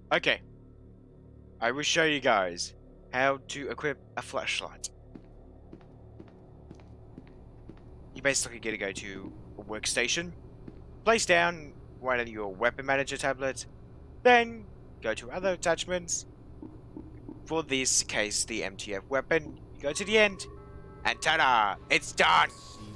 Okay, I will show you guys how to equip a flashlight. You basically gotta go to a workstation, place down one of your weapon manager tablets, then go to other attachments. For this case, the MTF weapon, you go to the end, and ta-da! It's done!